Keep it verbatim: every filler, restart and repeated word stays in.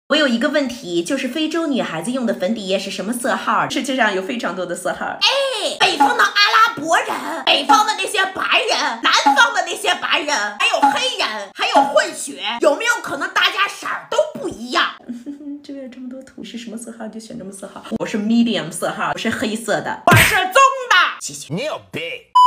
我有一个问题，就是非洲女孩子用的粉底液是什么色号？世界上有非常多的色号。哎，北方的阿拉伯人，北方的那些白人，南方的那些白人，还有黑人，还有混血，有没有可能大家色儿都不一样？这边有这么多图，是什么色号就选什么色号。我是 medium 色号，我是黑色的，我是棕的。谢谢。你有病。